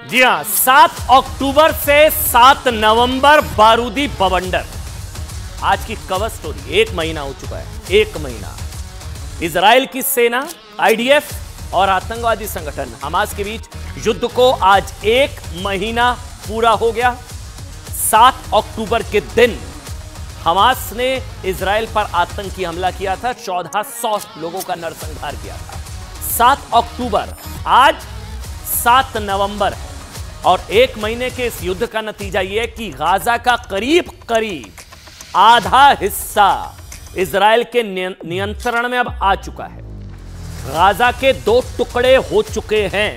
जी हां, 7 अक्टूबर से 7 नवंबर बारूदी बवंडर। आज की कवर स्टोरी। 1 महीना हो चुका है, 1 महीना। इजराइल की सेना, आईडीएफ और आतंकवादी संगठन हमास के बीच युद्ध को आज 1 महीना पूरा हो गया। 7 अक्टूबर के दिन हमास ने इजराइल पर आतंकी हमला किया था, 1400 लोगों का नरसंहार किया था। 7 अक्टूबर, आज 7 नवंबर है और 1 महीने के इस युद्ध का नतीजा यह है कि गाजा का करीब करीब आधा हिस्सा इजराइल के नियंत्रण में अब आ चुका है। गाजा के 2 टुकड़े हो चुके हैं।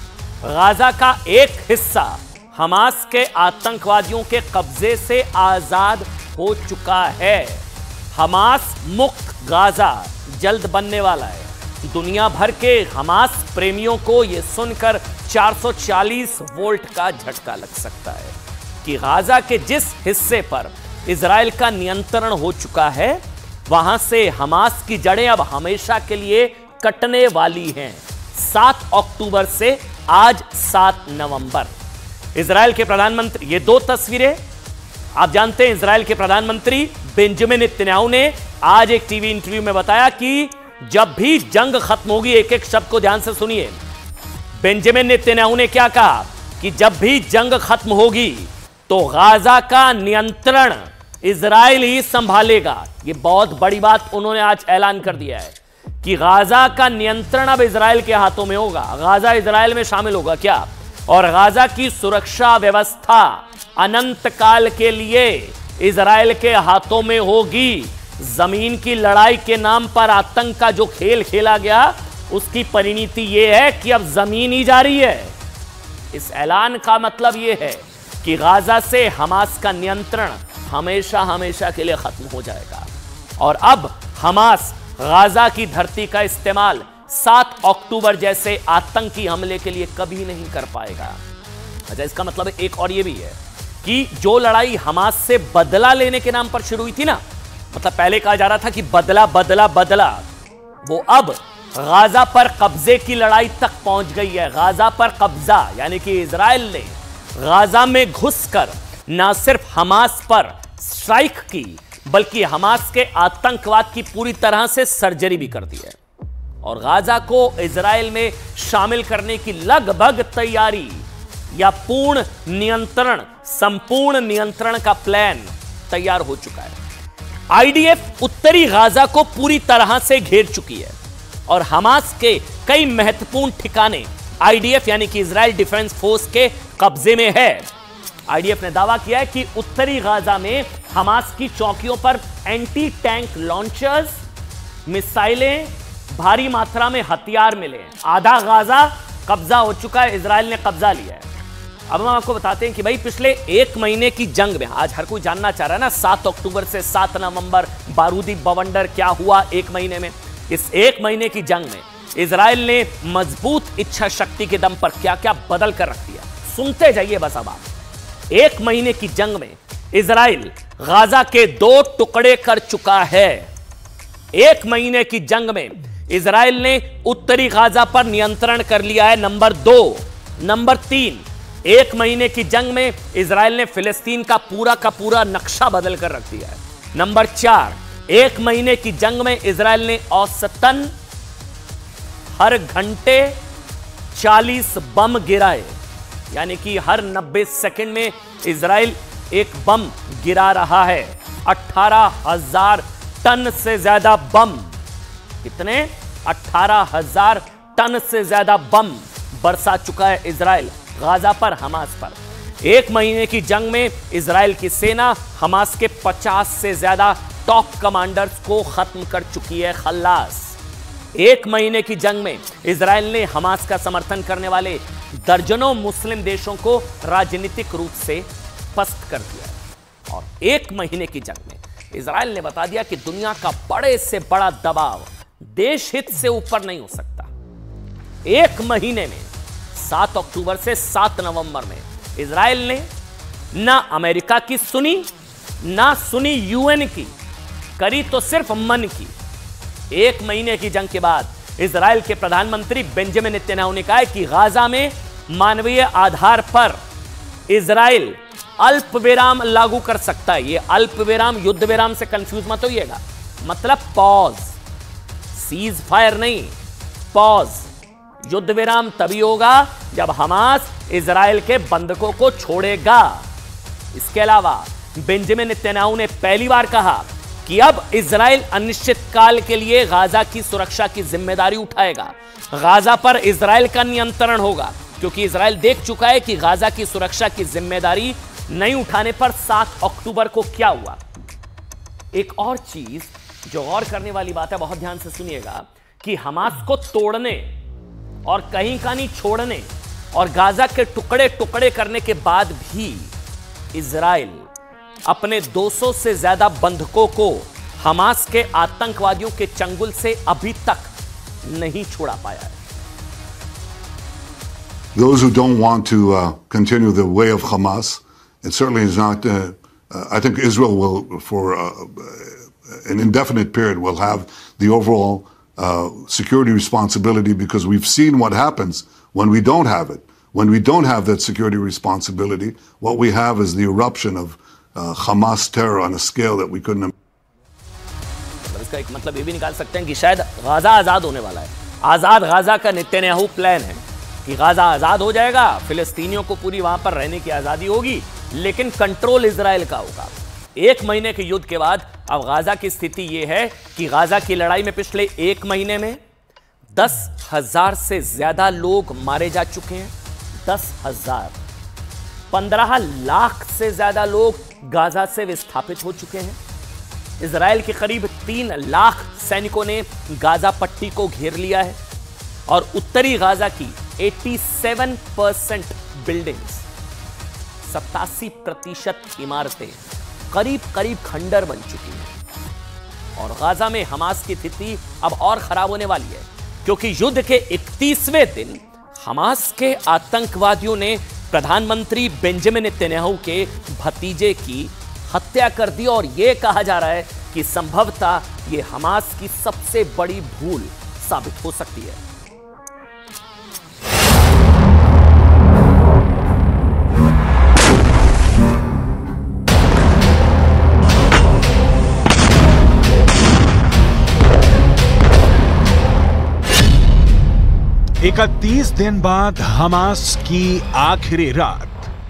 गाजा का एक हिस्सा हमास के आतंकवादियों के कब्जे से आजाद हो चुका है। हमास मुक्त गाजा जल्द बनने वाला है। दुनिया भर के हमास प्रेमियों को यह सुनकर 440 वोल्ट का झटका लग सकता है कि गाजा के जिस हिस्से पर इजराइल का नियंत्रण हो चुका है, वहां से हमास की जड़ें अब हमेशा के लिए कटने वाली हैं। 7 अक्टूबर से आज 7 नवंबर। इजराइल के प्रधानमंत्री, ये 2 तस्वीरें आप जानते हैं। इजराइल के प्रधानमंत्री बेंजामिन नेतन्याहू ने आज एक टीवी इंटरव्यू में बताया कि जब भी जंग खत्म होगी, एक एक शब्द को ध्यान से सुनिए। बेंजामिन नेतन्याहू ने क्या कहा कि जब भी जंग खत्म होगी तो गाजा का नियंत्रण इजराइल ही संभालेगा। यह बहुत बड़ी बात उन्होंने आज ऐलान कर दिया है कि गाजा का नियंत्रण अब इजराइल के हाथों में होगा। गाजा इजराइल में शामिल होगा क्या? और गाजा की सुरक्षा व्यवस्था अनंत काल के लिए इजराइल के हाथों में होगी। जमीन की लड़ाई के नाम पर आतंक का जो खेल खेला गया, उसकी परिणति यह है कि अब जमीन ही जारी है। इस ऐलान का मतलब यह है कि गाजा से हमास का नियंत्रण हमेशा हमेशा के लिए खत्म हो जाएगा और अब हमास गाजा की धरती का इस्तेमाल 7 अक्टूबर जैसे आतंकी हमले के लिए कभी नहीं कर पाएगा। अच्छा, इसका मतलब एक और यह भी है कि जो लड़ाई हमास से बदला लेने के नाम पर शुरू हुई थी ना, मतलब पहले कहा जा रहा था कि बदला बदला बदला, वो अब गाजा पर कब्जे की लड़ाई तक पहुंच गई है। गाजा पर कब्जा यानी कि इजराइल ने गाजा में घुसकर ना सिर्फ हमास पर स्ट्राइक की, बल्कि हमास के आतंकवाद की पूरी तरह से सर्जरी भी कर दी है और गाजा को इजराइल में शामिल करने की लगभग तैयारी या पूर्ण नियंत्रण, संपूर्ण नियंत्रण का प्लान तैयार हो चुका है। आईडीएफ उत्तरी गाजा को पूरी तरह से घेर चुकी है और हमास के कई महत्वपूर्ण ठिकाने आईडीएफ यानी कि इजराइल डिफेंस फोर्स के कब्जे में है। आईडीएफ ने दावा किया है कि उत्तरी गाजा में हमास की चौकियों पर एंटी टैंक लॉन्चर्स, मिसाइलें, भारी मात्रा में हथियार मिले हैं। आधा गाजा कब्जा हो चुका है, इजराइल ने कब्जा लिया है। अब हम आपको बताते हैं कि भाई पिछले 1 महीने की जंग में, आज हर कोई जानना चाह रहा है ना, 7 अक्टूबर से 7 नवंबर बारूदी बवंडर क्या हुआ 1 महीने में। इस 1 महीने की जंग में इजराइल ने मजबूत इच्छा शक्ति के दम पर क्या क्या बदल कर रख दिया, सुनते जाइए बस। अब आप 1 महीने की जंग में इजराइल गाजा के 2 टुकड़े कर चुका है। 1 महीने की जंग में इजराइल ने उत्तरी गाजा पर नियंत्रण कर लिया है, नंबर 2। नंबर 3, 1 महीने की जंग में इजराइल ने फिलिस्तीन का पूरा नक्शा बदल कर रख दिया है। नंबर 4, 1 महीने की जंग में इजराइल ने औसतन हर घंटे 40 बम गिराए, यानी कि हर 90 सेकंड में इजराइल एक बम गिरा रहा है। 18,000 टन से ज्यादा बम, कितने? 18,000 टन से ज्यादा बम बरसा चुका है इजराइल गाजा पर, हमास पर। 1 महीने की जंग में इजराइल की सेना हमास के 50 से ज्यादा टॉप कमांडर्स को खत्म कर चुकी है, खल्लास। 1 महीने की जंग में इजराइल ने हमास का समर्थन करने वाले दर्जनों मुस्लिम देशों को राजनीतिक रूप से पस्त कर दिया है। और 1 महीने की जंग में इजराइल ने बता दिया कि दुनिया का बड़े से बड़ा दबाव देश हित से ऊपर नहीं हो सकता। 1 महीने में 7 अक्टूबर से 7 नवंबर में इजराइल ने ना अमेरिका की सुनी, ना सुनी यूएन की, करी तो सिर्फ मन की। 1 महीने की जंग के बाद इजराइल के प्रधानमंत्री बेंजामिन नेतन्याहू ने कहा है कि गाजा में मानवीय आधार पर इजराइल अल्प विराम लागू कर सकता है। यह अल्प विराम युद्ध विराम से कंफ्यूज मत होइएगा, मतलब पॉज, सीज फायर नहीं, पॉज। युद्ध विराम तभी होगा जब हमास इजराइल के बंधकों को छोड़ेगा। इसके अलावा बेंजामिन नेतन्याहू ने पहली बार कहा कि अब इजराइल अनिश्चित काल के लिए गाजा की सुरक्षा की जिम्मेदारी उठाएगा। गाजा पर इजराइल का नियंत्रण होगा, क्योंकि इजराइल देख चुका है कि गाजा की सुरक्षा की जिम्मेदारी नहीं उठाने पर 7 अक्टूबर को क्या हुआ। एक और चीज जो गौर करने वाली बात है, बहुत ध्यान से सुनिएगा, कि हमास को तोड़ने और कहीं का नहीं छोड़ने और गाजा के टुकड़े टुकड़े करने के बाद भी इजराइल अपने 200 से ज्यादा बंधकों को हमास के आतंकवादियों के चंगुल से अभी तक नहीं छुड़ा पाया है। Those who don't want to continue the way of Hamas, it certainly is not. I think Israel will, for an indefinite period, will have the overall security responsibility, because we've seen what happens when we don't have it. When we don't have that security responsibility, what we have is the eruption of Hamas terror on a scale that we couldn't. इसका एक मतलब ये भी निकाल सकते हैं कि शायद गाजा आजाद होने वाला है। आजाद गाजा का नेतन्याहू प्लान है कि गाजा आजाद हो जाएगा, फिलिस्तीनियों को पूरी वहां पर रहने की आजादी होगी, लेकिन कंट्रोल इजराइल का होगा। 1 महीने के युद्ध के बाद अब गाजा की स्थिति यह है कि गाजा की लड़ाई में पिछले 1 महीने में 10,000 से ज्यादा लोग मारे जा चुके हैं। 10,000, 15 लाख से ज्यादा लोग गाजा से विस्थापित हो चुके हैं। इजराइल के करीब 3 लाख सैनिकों ने गाजा पट्टी को घेर लिया है और उत्तरी गाजा की 87% बिल्डिंग्स, 87% इमारतें करीब करीब खंडर बन चुकी हैं। और गाजा में हमास की स्थिति अब और खराब होने वाली है, क्योंकि युद्ध के 31वें दिन हमास के आतंकवादियों ने प्रधानमंत्री बेंजामिन नेतन्याहू के भतीजे की हत्या कर दी। और यह कहा जा रहा है कि संभवतः यह हमास की सबसे बड़ी भूल साबित हो सकती है। एक 31 दिन बाद हमास की आखिरी रात।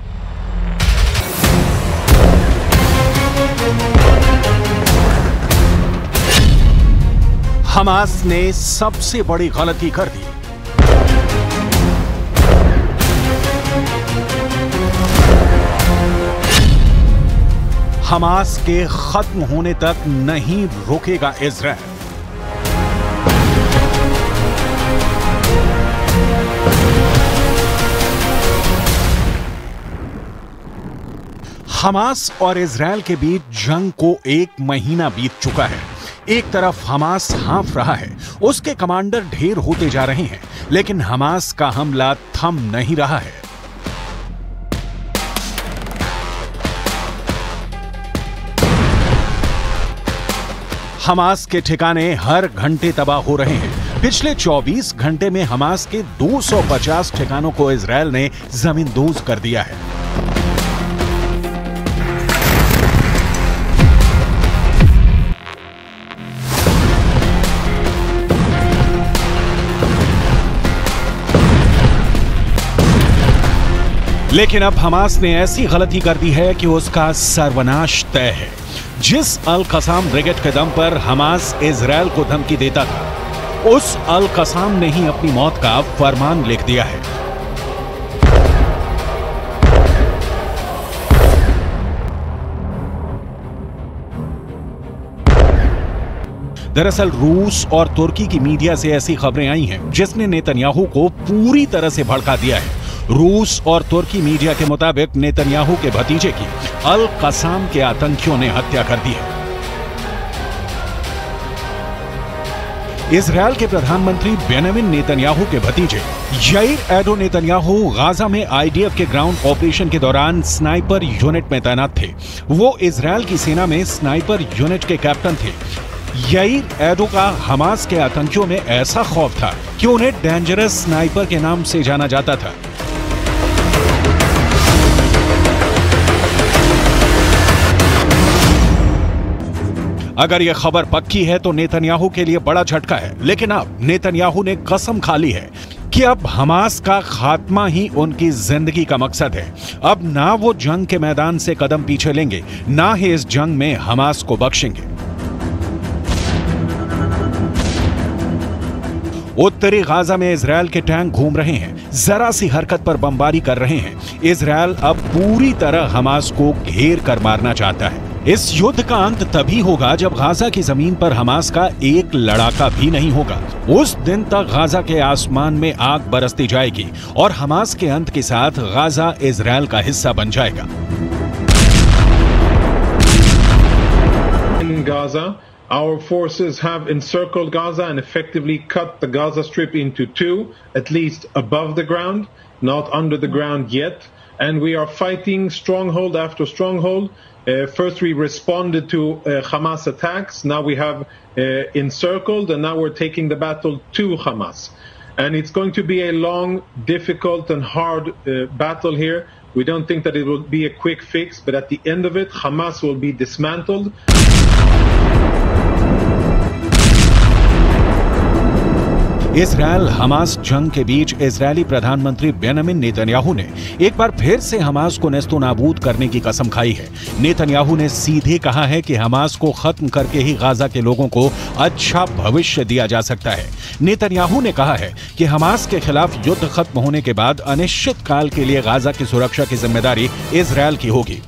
हमास ने सबसे बड़ी गलती कर दी। हमास के खत्म होने तक नहीं रुकेगा इजराइल। हमास और इजराइल के बीच जंग को 1 महीना बीत चुका है। एक तरफ हमास हाँफ रहा है, उसके कमांडर ढेर होते जा रहे हैं, लेकिन हमास का हमला थम नहीं रहा है। हमास के ठिकाने हर घंटे तबाह हो रहे हैं। पिछले 24 घंटे में हमास के 250 ठिकानों को इजराइल ने जमींदोज कर दिया है। लेकिन अब हमास ने ऐसी गलती कर दी है कि उसका सर्वनाश तय है। जिस अल कसाम ब्रिगेड के दम पर हमास इजराइल को धमकी देता था, उस अल कसाम ने ही अपनी मौत का फरमान लिख दिया है। दरअसल रूस और तुर्की की मीडिया से ऐसी खबरें आई हैं जिसने नेतन्याहू को पूरी तरह से भड़का दिया है। रूस और तुर्की मीडिया के मुताबिक नेतन्याहू के भतीजे की अल कसाम के आतंकियों ने हत्या कर दी है। इजराइल के प्रधानमंत्री बेंजामिन नेतन्याहू के भतीजे याइर एडो नेतन्याहू गाजा में आईडीएफ के ग्राउंड ऑपरेशन के दौरान स्नाइपर यूनिट में तैनात थे। वो इजराइल की सेना में स्नाइपर यूनिट के कैप्टन थे। याइर एडो का हमास के आतंकियों में ऐसा खौफ था कि उन्हें डेंजरस स्नाइपर के नाम से जाना जाता था। अगर यह खबर पक्की है तो नेतन्याहू के लिए बड़ा झटका है, लेकिन अब नेतन्याहू ने कसम खा ली है कि अब हमास का खात्मा ही उनकी जिंदगी का मकसद है। अब ना वो जंग के मैदान से कदम पीछे लेंगे, ना ही इस जंग में हमास को बख्शेंगे। उत्तरी गाजा में इजरायल के टैंक घूम रहे हैं, जरा सी हरकत पर बमबारी कर रहे हैं। इजरायल अब पूरी तरह हमास को घेर कर मारना चाहता है। इस युद्ध का अंत तभी होगा जब गाजा की जमीन पर हमास का एक लड़ाका भी नहीं होगा। उस दिन तक गाजा के आसमान में आग बरसती जाएगी और हमास के अंत के साथ गाजा इजरायल का हिस्सा बन जाएगा। In Gaza, our forces have encircled Gaza and effectively cut the Gaza Strip into two, at least above the ground, not under the ground yet. And we are fighting stronghold after stronghold. First we responded to Hamas attacks. Now we have encircled, and now we're taking the battle to Hamas. And it's going to be a long, difficult and hard battle here. We don't think that it will be a quick fix, but at the end of it, Hamas will be dismantled. Israel Hamas जंग के बीच Israeli प्रधानमंत्री Benjamin Netanyahu ने एक बार फिर से Hamas को नेस्तनाबूद करने की कसम खाई है। नेतन्याहू ने सीधे कहा है कि हमास को खत्म करके ही गाजा के लोगों को अच्छा भविष्य दिया जा सकता है। नेतन्याहू ने कहा है कि हमास के खिलाफ युद्ध खत्म होने के बाद अनिश्चित काल के लिए गाजा की सुरक्षा की जिम्मेदारी इजरायल की होगी।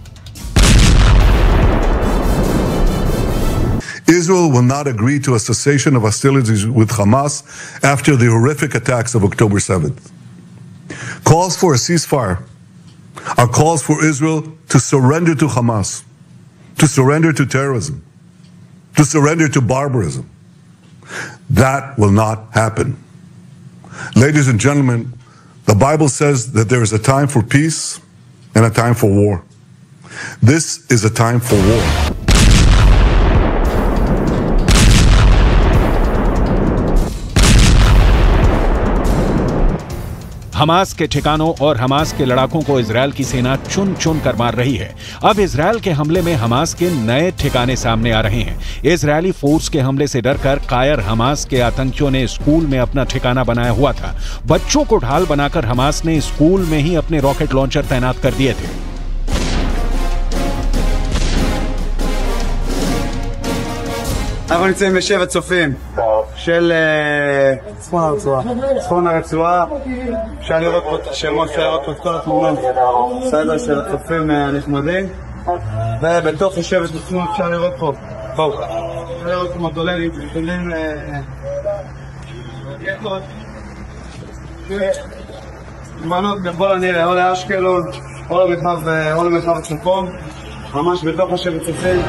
Israel will not agree to a cessation of hostilities with Hamas after the horrific attacks of October 7th. Calls for a ceasefire are calls for Israel to surrender to Hamas, to surrender to terrorism, to surrender to barbarism. That will not happen. Ladies and gentlemen, the Bible says that there is a time for peace and a time for war. This is a time for war. Hamas के ठिकानों और Hamas के लड़ाकों को Israel की सेना चुन चुन कर मार रही है। अब इजरायल के हमले में हमास के नए ठिकाने सामने आ रहे हैं। इजरायली फोर्स के हमले से डरकर कायर हमास के आतंकियों ने स्कूल में अपना ठिकाना बनाया हुआ था। बच्चों को ढाल बनाकर हमास ने स्कूल में ही अपने रॉकेट लॉन्चर तैनात कर दिए थे। אנחנו נמצאים בשבט צופים של צפון הרצועה. אפשר לראות פה את השמות, אפשר לראות פה את כל התמונות סדר של הצופים הנחמדים, ובתוך השבט עצמו אפשר לראות פה אפשר לראות כמו דולרים מנות בכל הנראה או לאשקלון או למרחב הצפון, ממש בתוך השבט צופים.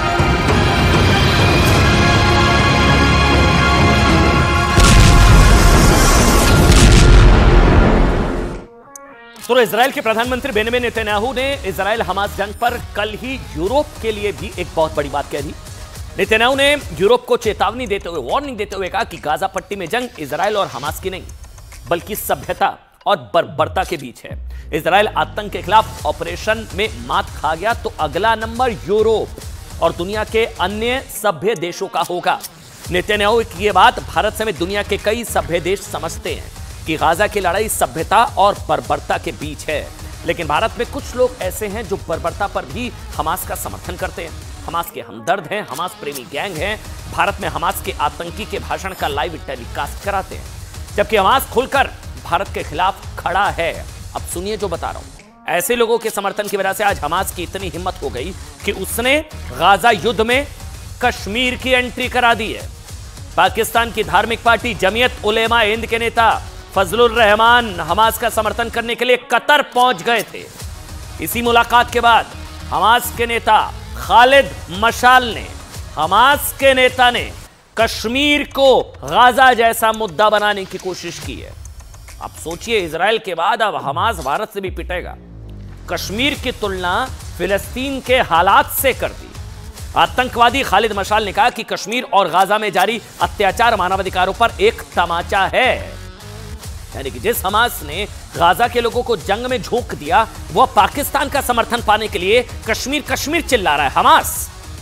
तो इजरायल के प्रधानमंत्री बेंजामिन नेतन्याहू ने इजरायल हमास जंग पर कल ही यूरोप के लिए भी एक बहुत बड़ी बात कह दी। नेतन्याहू ने यूरोप को चेतावनी देते हुए, वार्निंग देते हुए कहा कि गाजा पट्टी में जंग इजरायल और हमास की नहीं, बल्कि सभ्यता और बर्बरता के बीच है। इजरायल आतंक के खिलाफ ऑपरेशन में मात खा गया तो अगला नंबर यूरोप और दुनिया के अन्य सभ्य देशों का होगा। नेतन्याहू की यह बात भारत समेत दुनिया के कई सभ्य देश समझते हैं कि गाजा की लड़ाई सभ्यता और बर्बरता के बीच है, लेकिन भारत में कुछ लोग ऐसे हैं जो बर्बरता पर भी हमास का समर्थन करते हैं, हमास के हमदर्द हैं, हमास प्रेमी गैंग हैं, भारत में हमास के आतंकी के भाषण का लाइव टेलीकास्ट कराते हैं, जबकि हमास खुलकर भारत के खिलाफ खड़ा है। अब सुनिए जो बता रहा हूं। ऐसे लोगों के समर्थन की वजह से आज हमास की इतनी हिम्मत हो गई कि उसने गाजा युद्ध में कश्मीर की एंट्री करा दी है। पाकिस्तान की धार्मिक पार्टी जमीयत उलेमा हिंद के नेता फजलुर रहमान हमास का समर्थन करने के लिए कतर पहुंच गए थे। इसी मुलाकात के बाद हमास के नेता खालिद मशाल ने, हमास के नेता ने कश्मीर को गाजा जैसा मुद्दा बनाने की कोशिश की है। अब सोचिए, इजरायल के बाद अब हमास भारत से भी पिटेगा। कश्मीर की तुलना फिलिस्तीन के हालात से कर दी। आतंकवादी खालिद मशाल ने कहा कि कश्मीर और गाजा में जारी अत्याचार मानवाधिकारों पर एक तमाचा है। यानी कि जिस हमास ने गाजा के लोगों को जंग में झोंक दिया, वह पाकिस्तान का समर्थन पाने के लिए कश्मीर कश्मीर चिल्ला रहा है। हमास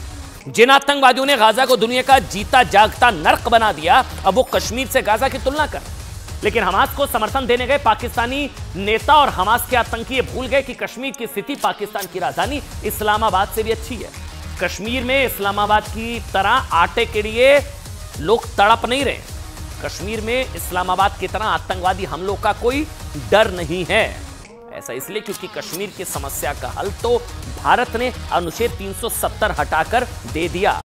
जिन आतंकवादियों ने गाजा को दुनिया का जीता जागता नर्क बना दिया, अब वो कश्मीर से गाजा की तुलना कर। लेकिन हमास को समर्थन देने गए पाकिस्तानी नेता और हमास के आतंकी ये भूल गए कि कश्मीर की स्थिति पाकिस्तान की राजधानी इस्लामाबाद से भी अच्छी है। कश्मीर में इस्लामाबाद की तरह आटे के लिए लोग तड़प नहीं रहे। कश्मीर में इस्लामाबाद की तरह आतंकवादी हमलों का कोई डर नहीं है। ऐसा इसलिए क्योंकि कश्मीर की समस्या का हल तो भारत ने अनुच्छेद 370 हटाकर दे दिया।